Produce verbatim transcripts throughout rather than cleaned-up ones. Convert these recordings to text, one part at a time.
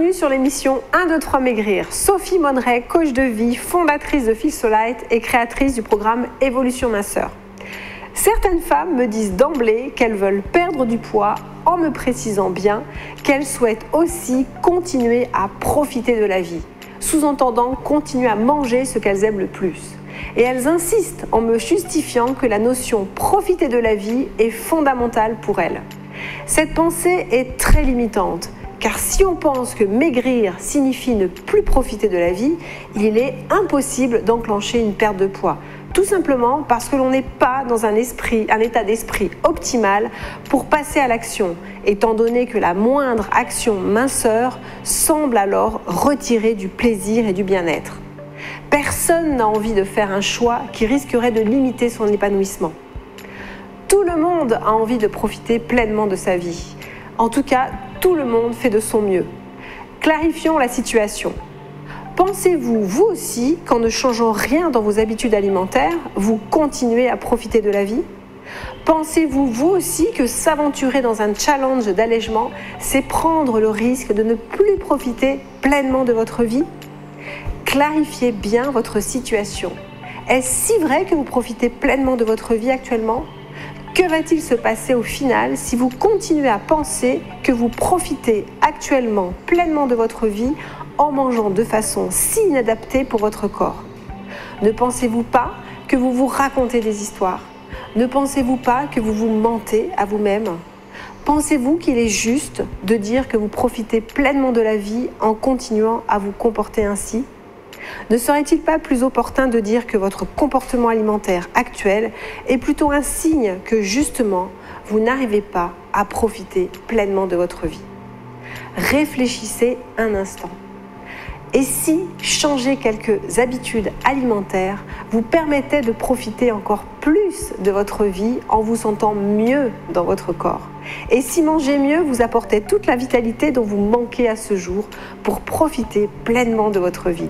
Bienvenue sur l'émission un, deux, trois Maigrir. Sophie Monneret, coach de vie, fondatrice de Feel So Light et créatrice du programme Évolution Minceur. Certaines femmes me disent d'emblée qu'elles veulent perdre du poids en me précisant bien qu'elles souhaitent aussi continuer à profiter de la vie, sous-entendant continuer à manger ce qu'elles aiment le plus. Et elles insistent en me justifiant que la notion « profiter de la vie » est fondamentale pour elles. Cette pensée est très limitante, car si on pense que maigrir signifie ne plus profiter de la vie, il est impossible d'enclencher une perte de poids. Tout simplement parce que l'on n'est pas dans un, esprit, un état d'esprit optimal pour passer à l'action, étant donné que la moindre action minceur semble alors retirer du plaisir et du bien-être. Personne n'a envie de faire un choix qui risquerait de limiter son épanouissement. Tout le monde a envie de profiter pleinement de sa vie. En tout cas, tout le monde fait de son mieux. Clarifions la situation. Pensez-vous, vous aussi, qu'en ne changeant rien dans vos habitudes alimentaires, vous continuez à profiter de la vie? Pensez-vous, vous aussi, que s'aventurer dans un challenge d'allègement, c'est prendre le risque de ne plus profiter pleinement de votre vie? Clarifiez bien votre situation. Est-ce si vrai que vous profitez pleinement de votre vie actuellement? Que va-t-il se passer au final si vous continuez à penser que vous profitez actuellement pleinement de votre vie en mangeant de façon si inadaptée pour votre corps? Ne pensez-vous pas que vous vous racontez des histoires? Ne pensez-vous pas que vous vous mentez à vous-même? Pensez-vous qu'il est juste de dire que vous profitez pleinement de la vie en continuant à vous comporter ainsi? Ne serait-il pas plus opportun de dire que votre comportement alimentaire actuel est plutôt un signe que justement, vous n'arrivez pas à profiter pleinement de votre vie? Réfléchissez un instant. Et si changer quelques habitudes alimentaires vous permettait de profiter encore plus de votre vie en vous sentant mieux dans votre corps? Et si manger mieux vous apportait toute la vitalité dont vous manquez à ce jour pour profiter pleinement de votre vie?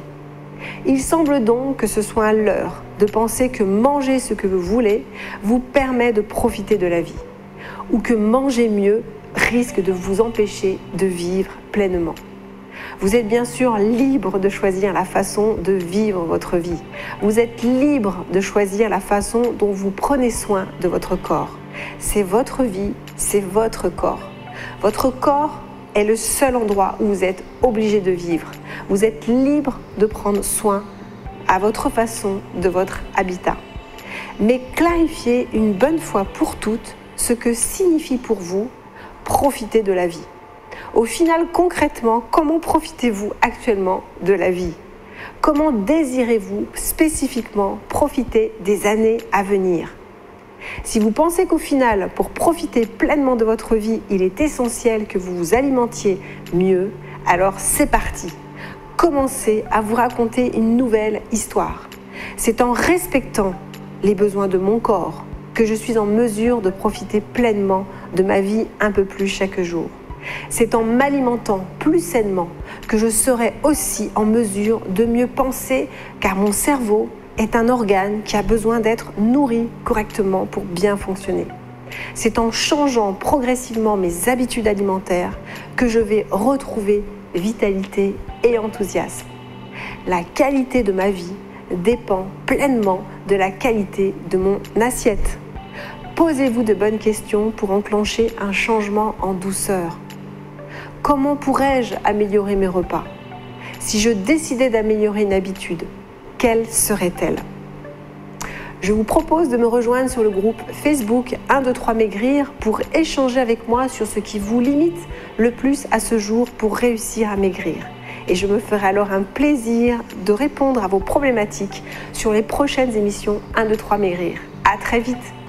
Il semble donc que ce soit un leurre de penser que manger ce que vous voulez vous permet de profiter de la vie, ou que manger mieux risque de vous empêcher de vivre pleinement. Vous êtes bien sûr libre de choisir la façon de vivre votre vie. Vous êtes libre de choisir la façon dont vous prenez soin de votre corps. C'est votre vie, c'est votre corps. Votre corps est le seul endroit où vous êtes obligé de vivre. Vous êtes libre de prendre soin à votre façon de votre habitat. Mais clarifiez une bonne fois pour toutes ce que signifie pour vous profiter de la vie. Au final, concrètement, comment profitez-vous actuellement de la vie? Comment désirez-vous spécifiquement profiter des années à venir? Si vous pensez qu'au final, pour profiter pleinement de votre vie, il est essentiel que vous vous alimentiez mieux, alors c'est parti. Commencez à vous raconter une nouvelle histoire. C'est en respectant les besoins de mon corps que je suis en mesure de profiter pleinement de ma vie un peu plus chaque jour. C'est en m'alimentant plus sainement que je serai aussi en mesure de mieux penser, car mon cerveau est un organe qui a besoin d'être nourri correctement pour bien fonctionner. C'est en changeant progressivement mes habitudes alimentaires que je vais retrouver vitalité et enthousiasme. La qualité de ma vie dépend pleinement de la qualité de mon assiette. Posez-vous de bonnes questions pour enclencher un changement en douceur. Comment pourrais-je améliorer mes repas? Si je décidais d'améliorer une habitude, quelle serait-elle? Je vous propose de me rejoindre sur le groupe Facebook un, deux, trois Maigrir pour échanger avec moi sur ce qui vous limite le plus à ce jour pour réussir à maigrir. Et je me ferai alors un plaisir de répondre à vos problématiques sur les prochaines émissions un, deux, trois Maigrir. À très vite!